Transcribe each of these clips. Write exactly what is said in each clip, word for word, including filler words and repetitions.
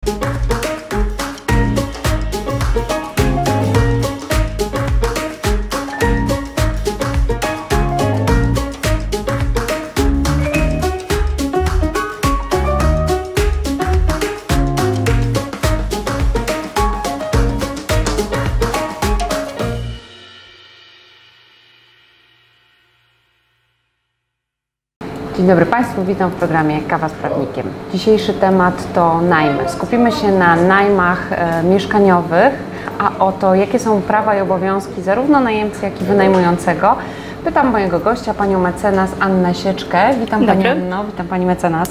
Dzień dobry Państwu, witam w programie Kawa z Prawnikiem. Dzisiejszy temat to najmy. Skupimy się na najmach e, mieszkaniowych, a o to, jakie są prawa i obowiązki zarówno najemcy, jak i wynajmującego. Pytam mojego gościa, panią mecenas Annę Sieczkę. Witam Pani Anno, witam Pani mecenas.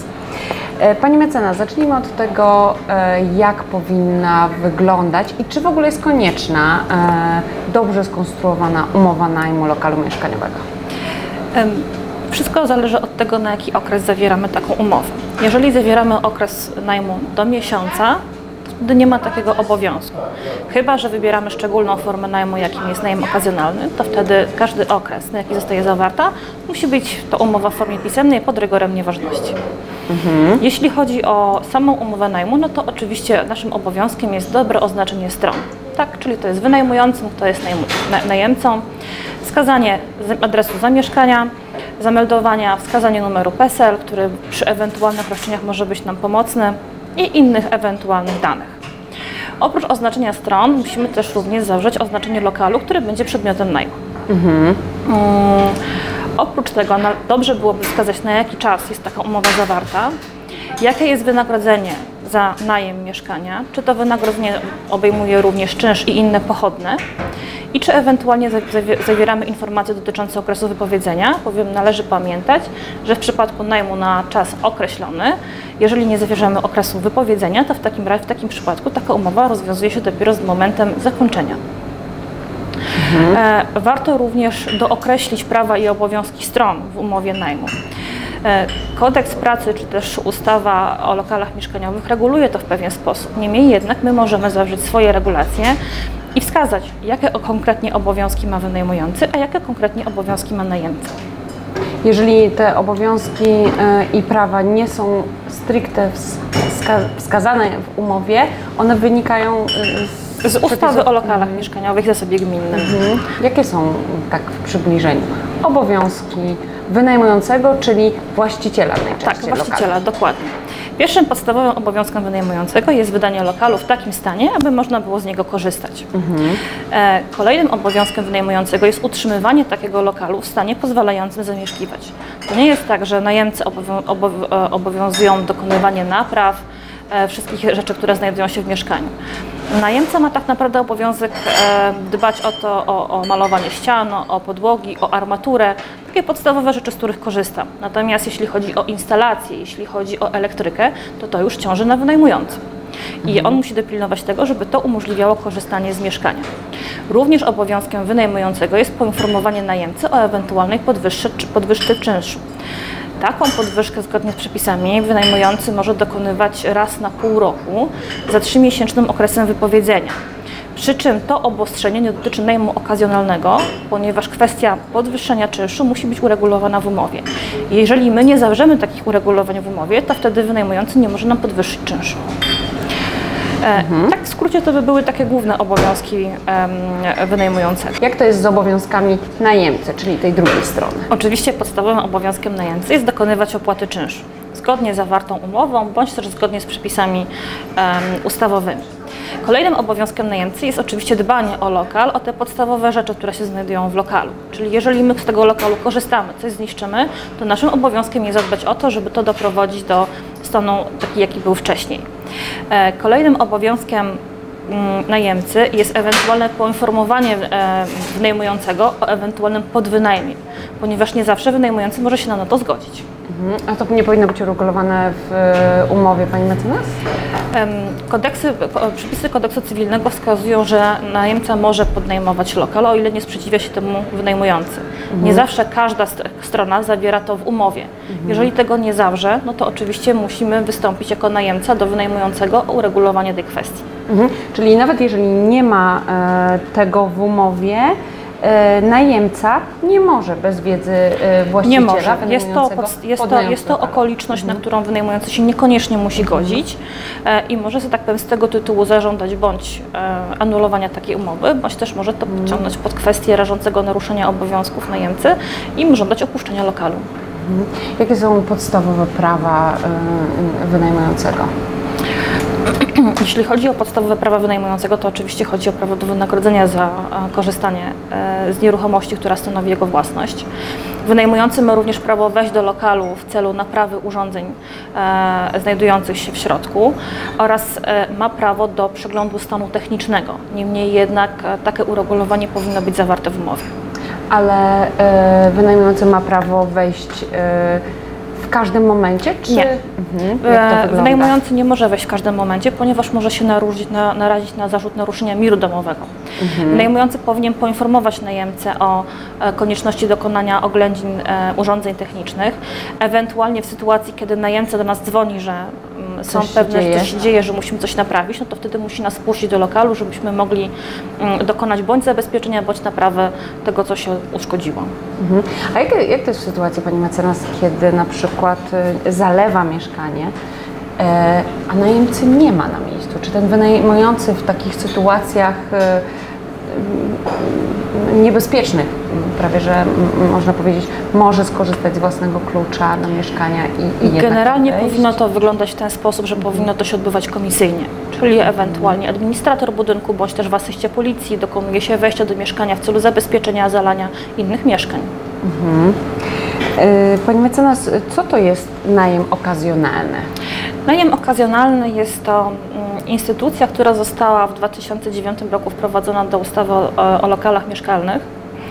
E, Pani mecenas, zacznijmy od tego, e, jak powinna wyglądać i czy w ogóle jest konieczna e, dobrze skonstruowana umowa najmu lokalu mieszkaniowego. Um. Wszystko zależy od tego, na jaki okres zawieramy taką umowę. Jeżeli zawieramy okres najmu do miesiąca, to wtedy nie ma takiego obowiązku. Chyba że wybieramy szczególną formę najmu, jakim jest najem okazjonalny, to wtedy każdy okres, na jaki zostaje zawarta, musi być to umowa w formie pisemnej pod rygorem nieważności. Mhm. Jeśli chodzi o samą umowę najmu, no to oczywiście naszym obowiązkiem jest dobre oznaczenie stron. Tak, czyli to jest wynajmującym, to jest najemcą, wskazanie adresu zamieszkania, zameldowania, wskazanie numeru P E S E L, który przy ewentualnych roszczeniach może być nam pomocny i innych ewentualnych danych. Oprócz oznaczenia stron musimy też również zawrzeć oznaczenie lokalu, który będzie przedmiotem najmu. Mhm. Um, oprócz tego no, dobrze byłoby wskazać, na jaki czas jest taka umowa zawarta, jakie jest wynagrodzenie za najem mieszkania, czy to wynagrodzenie obejmuje również czynsz i inne pochodne i czy ewentualnie zawieramy informacje dotyczące okresu wypowiedzenia, bowiem należy pamiętać, że w przypadku najmu na czas określony, jeżeli nie zawierzamy okresu wypowiedzenia, to w takim razie, w takim przypadku taka umowa rozwiązuje się dopiero z momentem zakończenia. Mhm. E, warto również dookreślić prawa i obowiązki stron w umowie najmu. Kodeks pracy czy też ustawa o lokalach mieszkaniowych reguluje to w pewien sposób. Niemniej jednak my możemy zawrzeć swoje regulacje i wskazać, jakie konkretnie obowiązki ma wynajmujący, a jakie konkretnie obowiązki ma najemca. Jeżeli te obowiązki i prawa nie są stricte wskazane w umowie, one wynikają z, z ustawy o lokalach mhm. mieszkaniowych w zasobie gminnym. Mhm. Jakie są, tak w przybliżeniu, obowiązki wynajmującego, czyli właściciela najczęściej Tak, właściciela, lokalu. dokładnie. Pierwszym podstawowym obowiązkiem wynajmującego jest wydanie lokalu w takim stanie, aby można było z niego korzystać. Mhm. E, kolejnym obowiązkiem wynajmującego jest utrzymywanie takiego lokalu w stanie pozwalającym zamieszkiwać. To nie jest tak, że najemcy obowią obow obowiązują dokonywanie napraw, e, wszystkich rzeczy, które znajdują się w mieszkaniu. Najemca ma tak naprawdę obowiązek e, dbać o to, o, o malowanie ścian, o podłogi, o armaturę, takie podstawowe rzeczy, z których korzysta. Natomiast jeśli chodzi o instalację, jeśli chodzi o elektrykę, to to już ciąży na wynajmującym. I mhm. on musi dopilnować tego, żeby to umożliwiało korzystanie z mieszkania. Również obowiązkiem wynajmującego jest poinformowanie najemcy o ewentualnej podwyżce, podwyżce czynszu. Taką podwyżkę zgodnie z przepisami wynajmujący może dokonywać raz na pół roku za trzymiesięcznym okresem wypowiedzenia. Przy czym to obostrzenie nie dotyczy najmu okazjonalnego, ponieważ kwestia podwyższenia czynszu musi być uregulowana w umowie. Jeżeli my nie zawrzemy takich uregulowań w umowie, to wtedy wynajmujący nie może nam podwyższyć czynszu. Mhm. Tak w skrócie to by były takie główne obowiązki um, wynajmującego. Jak to jest z obowiązkami najemcy, czyli tej drugiej strony? Oczywiście podstawowym obowiązkiem najemcy jest dokonywać opłaty czynszu, zgodnie z zawartą umową, bądź też zgodnie z przepisami um, ustawowymi. Kolejnym obowiązkiem najemcy jest oczywiście dbanie o lokal, o te podstawowe rzeczy, które się znajdują w lokalu. Czyli jeżeli my z tego lokalu korzystamy, coś zniszczymy, to naszym obowiązkiem jest zadbać o to, żeby to doprowadzić do stanu taki, jaki był wcześniej. Kolejnym obowiązkiem najemcy jest ewentualne poinformowanie wynajmującego o ewentualnym podwynajmie, ponieważ nie zawsze wynajmujący może się na to zgodzić. A to nie powinno być uregulowane w umowie, pani mecenas? Kodeksy, przepisy kodeksu cywilnego wskazują, że najemca może podnajmować lokal, o ile nie sprzeciwia się temu wynajmujący. Mhm. Nie zawsze każda strona zawiera to w umowie. Mhm. Jeżeli tego nie zawrze, no to oczywiście musimy wystąpić jako najemca do wynajmującego o uregulowanie tej kwestii. Mhm. Czyli nawet jeżeli nie ma e, tego w umowie, najemca nie może bez wiedzy właściciela nie może. Jest to, jest to, jest to lokal. okoliczność, Mhm. na którą wynajmujący się niekoniecznie musi godzić mhm. i może, że tak powiem, z tego tytułu zażądać bądź anulowania takiej umowy, bądź też może to podciągnąć pod kwestię rażącego naruszenia obowiązków najemcy i żądać opuszczenia lokalu. Mhm. Jakie są podstawowe prawa wynajmującego? Jeśli chodzi o podstawowe prawa wynajmującego, to oczywiście chodzi o prawo do wynagrodzenia za korzystanie z nieruchomości, która stanowi jego własność. Wynajmujący ma również prawo wejść do lokalu w celu naprawy urządzeń e, znajdujących się w środku oraz e, ma prawo do przeglądu stanu technicznego. Niemniej jednak e, takie uregulowanie powinno być zawarte w umowie. Ale e, wynajmujący ma prawo wejść e, w każdym momencie? Czy... Nie. Mhm. Jak to Wynajmujący nie może wejść w każdym momencie, ponieważ może się narużyć, na, narazić na zarzut naruszenia miru domowego. Mhm. Wynajmujący powinien poinformować najemcę o e, konieczności dokonania oględzin e, urządzeń technicznych. Ewentualnie w sytuacji, kiedy najemca do nas dzwoni, że m, są pewne, że coś się dzieje, że musimy coś naprawić, no to wtedy musi nas puścić do lokalu, żebyśmy mogli m, dokonać bądź zabezpieczenia, bądź naprawy tego, co się uszkodziło. Mhm. A jak, jak to jest w sytuacji, pani mecenas, kiedy na przykład y, zalewa mieszkanie, y, a najemcy nie ma na miejscu? Czy ten wynajmujący w takich sytuacjach y, y, niebezpiecznych, prawie że można powiedzieć, może skorzystać z własnego klucza na mieszkania i, i Generalnie wejść? powinno to wyglądać w ten sposób, że powinno to się odbywać komisyjnie, czyli ewentualnie administrator budynku bądź też w asyście policji dokonuje się wejścia do mieszkania w celu zabezpieczenia, zalania innych mieszkań. Mhm. Pani mecenas, co to jest najem okazjonalny? Najem okazjonalny jest to instytucja, która została w dwa tysiące dziewiątym roku wprowadzona do ustawy o, o lokalach mieszkalnych.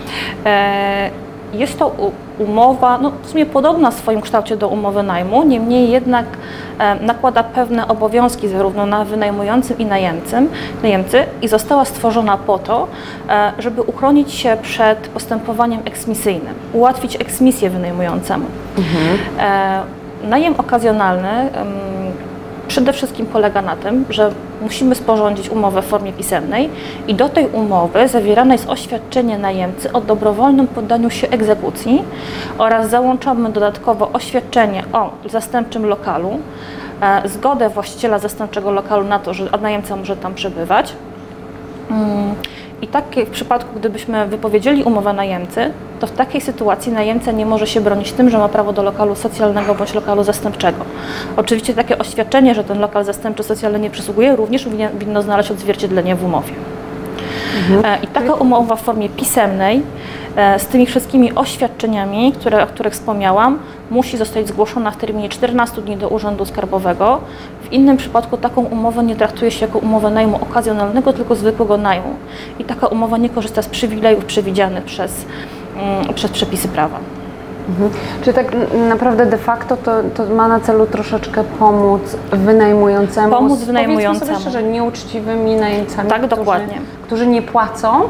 Jest to umowa, no w sumie podobna w swoim kształcie do umowy najmu, niemniej jednak nakłada pewne obowiązki zarówno na wynajmującym i najemcym, najemcy i została stworzona po to, żeby uchronić się przed postępowaniem eksmisyjnym, ułatwić eksmisję wynajmującemu. Mhm. Najem okazjonalny przede wszystkim polega na tym, że musimy sporządzić umowę w formie pisemnej i do tej umowy zawierane jest oświadczenie najemcy o dobrowolnym poddaniu się egzekucji oraz załączamy dodatkowo oświadczenie o zastępczym lokalu, e, zgodę właściciela zastępczego lokalu na to, że najemca może tam przebywać. Mm. I tak w przypadku, gdybyśmy wypowiedzieli umowę najemcy, to w takiej sytuacji najemca nie może się bronić tym, że ma prawo do lokalu socjalnego bądź lokalu zastępczego. Oczywiście takie oświadczenie, że ten lokal zastępczy socjalny nie przysługuje, również powinno znaleźć odzwierciedlenie w umowie. Mhm. I taka umowa w formie pisemnej z tymi wszystkimi oświadczeniami, które, o których wspomniałam, musi zostać zgłoszona w terminie czternastu dni do Urzędu Skarbowego. W innym przypadku taką umowę nie traktuje się jako umowę najmu okazjonalnego, tylko zwykłego najmu. I taka umowa nie korzysta z przywilejów przewidzianych przez, um, przez przepisy prawa. Mhm. Czyli tak naprawdę de facto to, to ma na celu troszeczkę pomóc wynajmującemu, pomóc z, wynajmującemu. Powiedzmy sobie szczerze, nieuczciwymi najemcami, tak, którzy, dokładnie. którzy nie płacą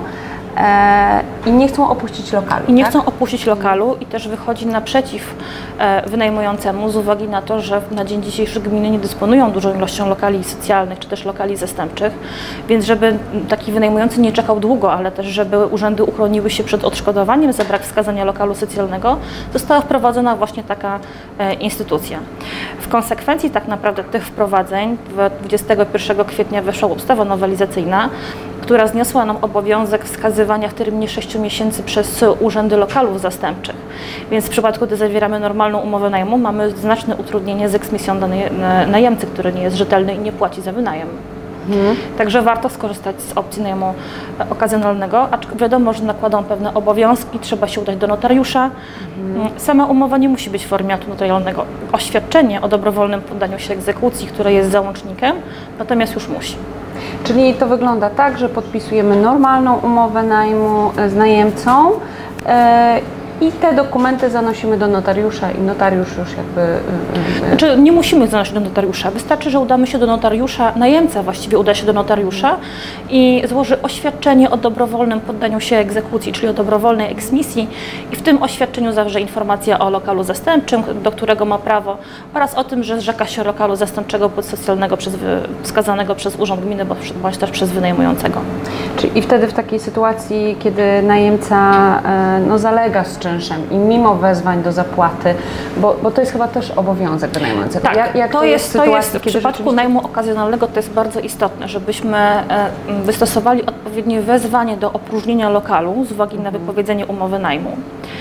e, i nie chcą opuścić lokalu. I nie tak? chcą opuścić lokalu i też wychodzi naprzeciw e, wynajmującemu z uwagi na to, że na dzień dzisiejszy gminy nie dysponują dużą ilością lokali socjalnych czy też lokali zastępczych, więc żeby taki wynajmujący nie czekał długo, ale też żeby urzędy uchroniły się przed odszkodowaniem za brak wskazania lokalu socjalnego, została wprowadzona właśnie taka e, instytucja. W konsekwencji tak naprawdę tych wprowadzeń dwudziestego pierwszego kwietnia weszła ustawa nowelizacyjna, która zniosła nam obowiązek wskazywania w terminie sześciu miesięcy przez urzędy lokalów zastępczych. Więc w przypadku, gdy zawieramy normalną umowę najmu, mamy znaczne utrudnienie z eksmisją danej najemcy, który nie jest rzetelny i nie płaci za wynajem. Mhm. Także warto skorzystać z opcji najmu okazjonalnego, acz wiadomo, że nakładą pewne obowiązki, trzeba się udać do notariusza. Mhm. Sama umowa nie musi być w formie aktu notarialnego. Oświadczenie o dobrowolnym poddaniu się egzekucji, które jest załącznikiem, natomiast już musi. Czyli to wygląda tak, że podpisujemy normalną umowę najmu z najemcą yy, i te dokumenty zanosimy do notariusza i notariusz już jakby... Znaczy, nie musimy zanosić do notariusza, wystarczy, że udamy się do notariusza, najemca właściwie uda się do notariusza i złoży oświadczenie o dobrowolnym poddaniu się egzekucji, czyli o dobrowolnej eksmisji i w tym oświadczeniu zawrze informacja o lokalu zastępczym, do którego ma prawo oraz o tym, że zrzeka się lokalu zastępczego podsocjalnego przez, wskazanego przez Urząd Gminy bądź też przez wynajmującego. Czyli i wtedy w takiej sytuacji, kiedy najemca no, zalega z czynszem i mimo wezwań do zapłaty, bo, bo to jest chyba też obowiązek wynajmującego. Tak, jak, jak to, to jest, jest, to sytuacji, jest w kiedy przypadku rzeczywiście... najmu okazjonalnego to jest bardzo istotne, żebyśmy wystosowali odpowiednie wezwanie do opróżnienia lokalu z uwagi na wypowiedzenie umowy najmu.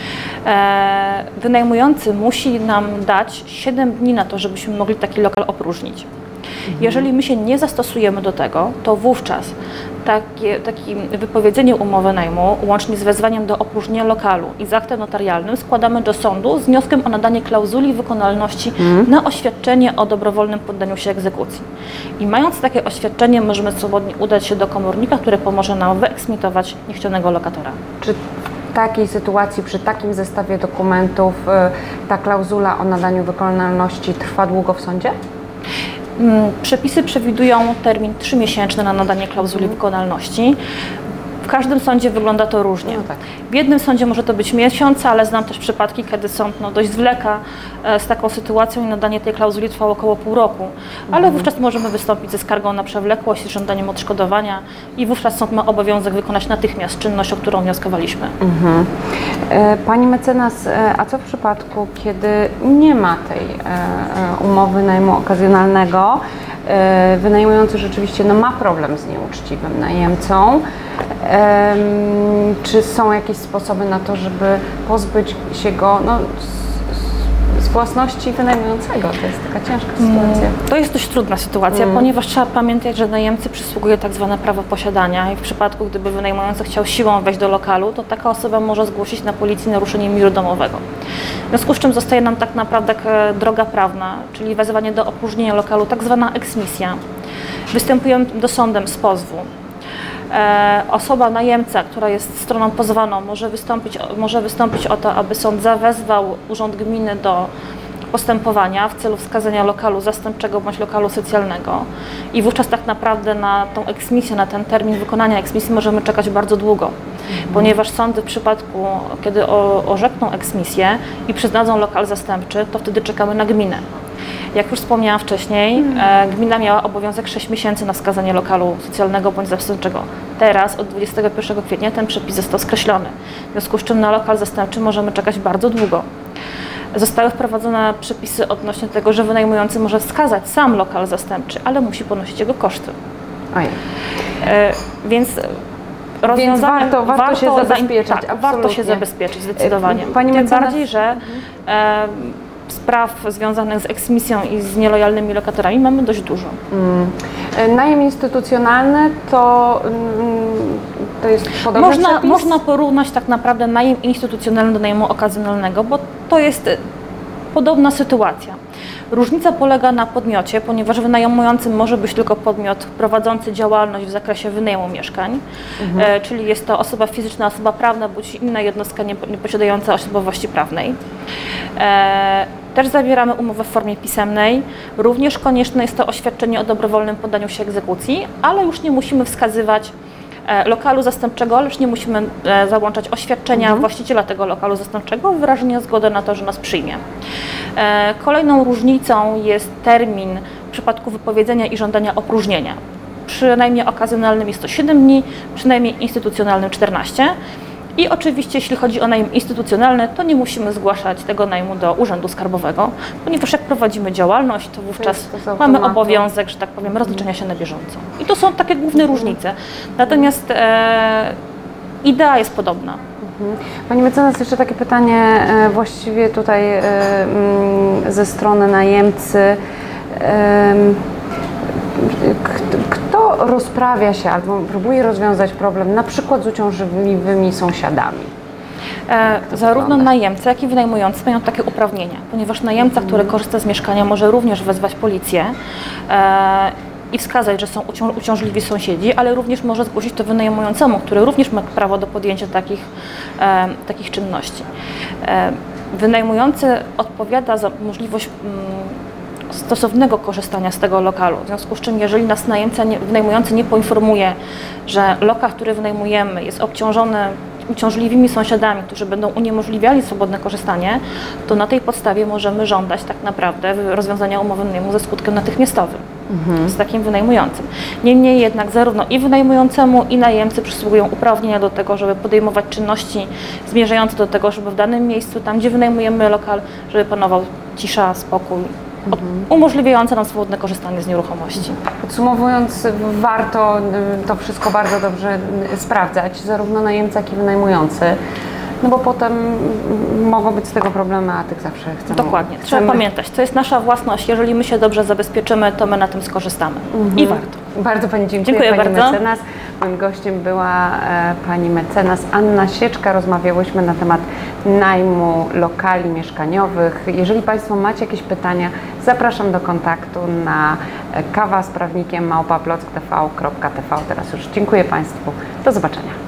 Wynajmujący musi nam dać siedem dni na to, żebyśmy mogli taki lokal opróżnić. Jeżeli my się nie zastosujemy do tego, to wówczas takie, takie wypowiedzenie umowy najmu łącznie z wezwaniem do opróżnienia lokalu i z aktem notarialnym składamy do sądu z wnioskiem o nadanie klauzuli wykonalności hmm. na oświadczenie o dobrowolnym poddaniu się egzekucji. I mając takie oświadczenie możemy swobodnie udać się do komornika, który pomoże nam wyeksmitować niechcianego lokatora. Czy w takiej sytuacji, przy takim zestawie dokumentów ta klauzula o nadaniu wykonalności trwa długo w sądzie? Przepisy przewidują termin trzymiesięczny na nadanie klauzuli mm. wykonalności. W każdym sądzie wygląda to różnie. No tak. W jednym sądzie może to być miesiąc, ale znam też przypadki, kiedy sąd no, dość zwleka z taką sytuacją i nadanie tej klauzuli trwało około pół roku. Ale mm. wówczas możemy wystąpić ze skargą na przewlekłość, z żądaniem odszkodowania i wówczas sąd ma obowiązek wykonać natychmiast czynność, o którą wnioskowaliśmy. Mm-hmm. Pani mecenas, a co w przypadku, kiedy nie ma tej umowy najmu okazjonalnego? Wynajmujący rzeczywiście no, ma problem z nieuczciwym najemcą. Um, czy są jakieś sposoby na to, żeby pozbyć się go no, z, z własności wynajmującego? To jest taka ciężka sytuacja. To jest dość trudna sytuacja, mm. ponieważ trzeba pamiętać, że najemcy przysługuje tak zwane prawo posiadania i w przypadku, gdyby wynajmujący chciał siłą wejść do lokalu, to taka osoba może zgłosić na policji naruszenie miru domowego. W związku z czym zostaje nam tak naprawdę droga prawna, czyli wezwanie do opróżnienia lokalu, tak zwana eksmisja. Występujemy do sądem z pozwu. E, osoba, najemca, która jest stroną pozwaną, może wystąpić, może wystąpić o to, aby sąd zawezwał Urząd Gminy do postępowania w celu wskazania lokalu zastępczego bądź lokalu socjalnego i wówczas tak naprawdę na tą eksmisję, na ten termin wykonania eksmisji możemy czekać bardzo długo, mhm. ponieważ sądy w przypadku, kiedy o, orzekną eksmisję i przyznadzą lokal zastępczy, to wtedy czekamy na gminę. Jak już wspomniałam wcześniej, mhm. gmina miała obowiązek sześć miesięcy na wskazanie lokalu socjalnego bądź zastępczego. Teraz od dwudziestego pierwszego kwietnia ten przepis został skreślony, w związku z czym na lokal zastępczy możemy czekać bardzo długo. Zostały wprowadzone przepisy odnośnie tego, że wynajmujący może wskazać sam lokal zastępczy, ale musi ponosić jego koszty. Oj. E, więc Więc warto, warto, warto się zabezpieczać. Tak, warto się zabezpieczyć, zdecydowanie. Pani Tym mecenas... bardziej, że e, spraw związanych z eksmisją i z nielojalnymi lokatorami mamy dość dużo. Mm. Najem instytucjonalny to, to jest podobny można, przepis? Można porównać tak naprawdę najem instytucjonalny do najmu okazjonalnego, bo to jest podobna sytuacja. Różnica polega na podmiocie, ponieważ wynajmującym może być tylko podmiot prowadzący działalność w zakresie wynajmu mieszkań, mhm. e, czyli jest to osoba fizyczna, osoba prawna bądź inna jednostka nieposiadająca osobowości prawnej. E, Też zawieramy umowę w formie pisemnej. Również konieczne jest to oświadczenie o dobrowolnym poddaniu się egzekucji, ale już nie musimy wskazywać lokalu zastępczego, ale już nie musimy załączać oświadczenia mhm. właściciela tego lokalu zastępczego, wyrażenia zgody na to, że nas przyjmie. Kolejną różnicą jest termin w przypadku wypowiedzenia i żądania opróżnienia. Przy najmie okazjonalnym jest to siedem dni, przy najmie instytucjonalnym czternaście. I oczywiście, jeśli chodzi o najem instytucjonalny, to nie musimy zgłaszać tego najmu do Urzędu Skarbowego, ponieważ jak prowadzimy działalność, to wówczas to mamy obowiązek, że tak powiem, rozliczenia się na bieżąco. I to są takie główne różnice. Natomiast e, idea jest podobna. Pani mecenas, jeszcze takie pytanie e, właściwie tutaj e, m, ze strony najemcy. E, Kto rozprawia się albo próbuje rozwiązać problem na przykład z uciążliwymi sąsiadami? E, zarówno najemca, jak i wynajmujący mają takie uprawnienia, ponieważ najemca, który korzysta z mieszkania, może również wezwać policję e, i wskazać, że są ucią uciążliwi sąsiedzi, ale również może zgłosić to wynajmującemu, który również ma prawo do podjęcia takich, e, takich czynności. E, wynajmujący odpowiada za możliwość mm, stosownego korzystania z tego lokalu, w związku z czym jeżeli nas najemca nie, wynajmujący nie poinformuje, że lokal, który wynajmujemy, jest obciążony uciążliwymi sąsiadami, którzy będą uniemożliwiali swobodne korzystanie, to na tej podstawie możemy żądać tak naprawdę rozwiązania umowy najmu ze skutkiem natychmiastowym mhm. z takim wynajmującym. Niemniej jednak zarówno i wynajmującemu, i najemcy przysługują uprawnienia do tego, żeby podejmować czynności zmierzające do tego, żeby w danym miejscu, tam gdzie wynajmujemy lokal, żeby panował cisza, spokój, mhm. umożliwiające nam swobodne korzystanie z nieruchomości. Podsumowując, warto to wszystko bardzo dobrze sprawdzać, zarówno najemca, jak i wynajmujący, no bo potem mogą być z tego problemy, a tych zawsze chcemy. Dokładnie. Trzeba chcemy... pamiętać, to jest nasza własność. Jeżeli my się dobrze zabezpieczymy, to my na tym skorzystamy. Mhm. I warto. Bardzo Pani dziękuję. Dziękuję Pani bardzo. mecenas. Moim gościem była e, Pani mecenas Anna Sieczka. Rozmawiałyśmy na temat najmu lokali mieszkaniowych. Jeżeli Państwo macie jakieś pytania, zapraszam do kontaktu na kawa z prawnikiem małpa plock t v kropka t v. Teraz już dziękuję Państwu. Do zobaczenia.